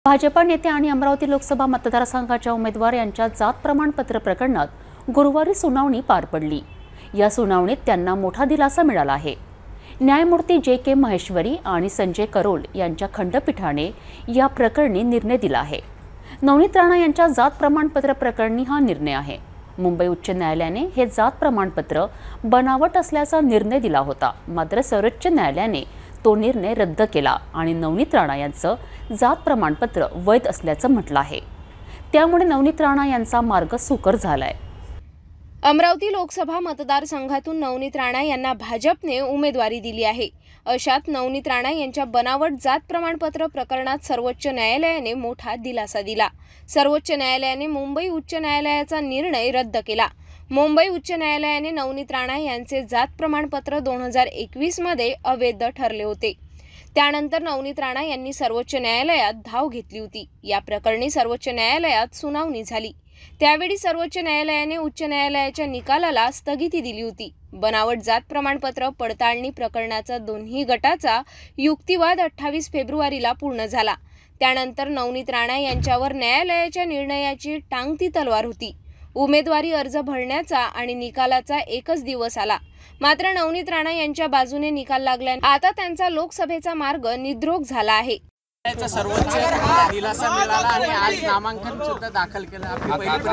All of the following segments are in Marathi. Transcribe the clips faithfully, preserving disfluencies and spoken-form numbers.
भाजपा नेते आणि अमरावती लोकसभा मतदारसंघाच्या उमेदवार यांच्या जात प्रमाणपत्र प्रकरणात गुरुवारी सुनावणी पार पडली। या सुनावणीत त्यांना मोठा दिलासा मिळाला आहे। न्यायमूर्ती जे के महेश्वरी आणि संजय करोल यांच्या खंडपीठाने या प्रकरणी निर्णय दिला आहे। नवनीत राणा यांच्या जात प्रमाणपत्र प्रकरणी हा निर्णय आहे। मुंबई उच्च न्यायालयाने हे जात प्रमाणपत्र बनावट असल्याचा निर्णय दिला होता, मात्र सर्वोच्च न्यायालयाने तो निर्णय रद्द केला आणि नवनीत राणा यांचं जात प्रमाणपत्र वैध असल्याचं म्हटलं आहे। त्यामुळे नवनीत राणा यांचा मार्ग सुकर झालाय। अमरावती लोकसभा मतदारसंघातून नवनीत राणा यांना भाजपने उमेदवारी दिली आहे। अशात नवनीत राणा यांच्या बनावट जात प्रमाणपत्र प्रकरणात सर्वोच्च न्यायालयाने मोठा दिलासा दिला। सर्वोच्च न्यायालयाने मुंबई उच्च न्यायालयाचा निर्णय रद्द केला। मुंबई उच्च न्यायालयाने नवनीत राणा यांचे जात प्रमाणपत्र दोन हजार एकवीस मध्ये अवैध ठरले होते। त्यानंतर नवनीत राणा यांनी सर्वोच्च न्यायालयात धाव घेतली होती। या प्रकरणी सर्वोच्च न्यायालयात सुनावणी झाली। त्यावेळी सर्वोच्च न्यायालयाने उच्च न्यायालयाच्या निकालाला स्थगिती दिली होती। बनावट जात प्रमाणपत्र पडताळणी प्रकरणाचा दोन्ही गटाचा युक्तिवाद अठ्ठावीस फेब्रुवारीला पूर्ण झाला। त्यानंतर नवनीत राणा यांच्यावर न्यायालयाच्या निर्णयाची टांगती तलवार होती। उमेदवारी अर्ज भरण्याचा आणि निकालाचा एकच दिवस आला, मात्र नवनीत राणा यांच्या बाजूने निकाल लागल्याने आता त्यांचा लोकसभेचा मार्ग निद्रोक झाला आहे। सर्वोच्च दिलासा मिळाला आणि आज नामांकन सुद्धा दाखल केलं। आपली पहिली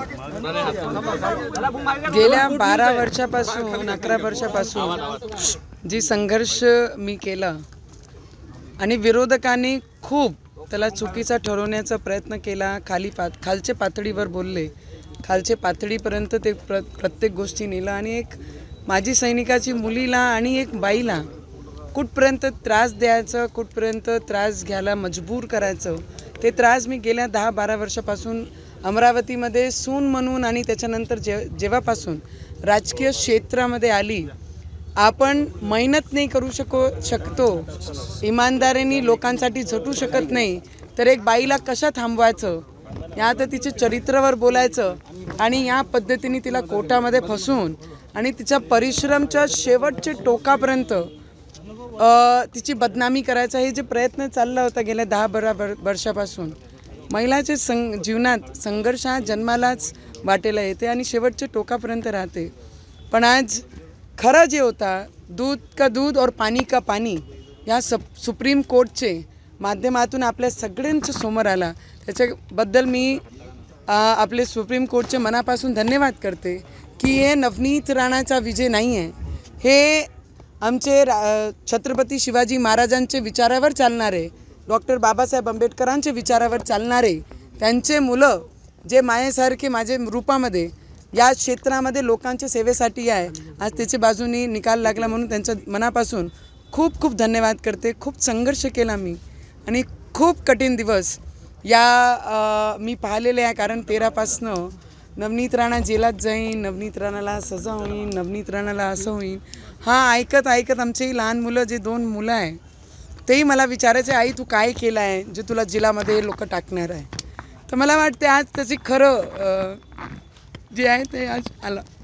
प्रतिक्रिया। गेल्या बारा वर्षापासून अकरा वर्षापासून जी संघर्ष मी केला आणि विरोधकांनी खूप त्याला चुकीचा ठरवण्याचा प्रयत्न केला, खाली पा खालचे पातळीवर बोलले, खालचे पातळीपर्यंत ते प्र प्रत्येक गोष्टी नेला आणि एक माजी सैनिकाची मुलीला आणि एक बाईला कुठपर्यंत त्रास द्यायचं, कुठपर्यंत त्रास घ्यायला मजबूर करायचं, ते त्रास मी गेल्या दहा बारा वर्षापासून अमरावतीमध्ये सून म्हणून आणि त्याच्यानंतर जे जेव्हापासून राजकीय क्षेत्रामध्ये आली, आपण मेहनत नाही करू शको शकतो इमानदारीने लोकांसाठी झटू शकत नाही, तर एक बाईला कशा थांबवायचं, या तर तिच्या चरित्रावर बोलायचं आणि या पद्धतीने तिला कोर्टामध्ये फसवून आणि तिच्या परिश्रमच्या शेवटच्या टोकापर्यंत तिची बदनामी करायचा हे जे प्रयत्न चालला होता गेल्या दहा बारा वर्षापासून, महिलाचे सं जीवनात संघर्ष हा जन्मालाच वाटेला येते आणि शेवटच्या टोकापर्यंत राहते। पण आज खरं जे होता, दूध का दूध और पाणी का पाणी, या सप सुप्रीम कोर्टचे माध्यमातून आपल्या सगळ्यांच्या समोर आला। त्याच्याबद्दल मी आ, आपले सुप्रीम कोर्टचे मनापासून धन्यवाद करते की हे नवनीत राणाचा विजय नाही आहे, हे आमचे छत्रपती शिवाजी महाराजांचे विचारावर चालणारे, डॉक्टर बाबासाहेब आंबेडकरांचे विचारावर चालणारे, त्यांचे मुलं जे मायेसारखे माझे रूपामध्ये या क्षेत्रामध्ये लोकांच्या सेवेसाठी आहे, आज त्याच्या बाजूनी निकाल लागला म्हणून त्यांच्या मनापासून खूप खूप धन्यवाद करते। खूप संघर्ष केला मी आणि खूप कठीण दिवस या मी पाहिलेले आहे, कारण तेरापासनं नवनीत राणा जेलात जाईन, नवनीत राणाला सजा होईन, नवनीत राणाला असं होईन, हा ऐकत ऐकत आमचेही लहान मुलं जे दोन मुलं आहे तेही मला विचारायचे, आई तू काय केलं आहे जे तुला जेलामध्ये लोक टाकणार आहे। तर मला वाटते आज त्याची खरं जे आहे ते आज आलं।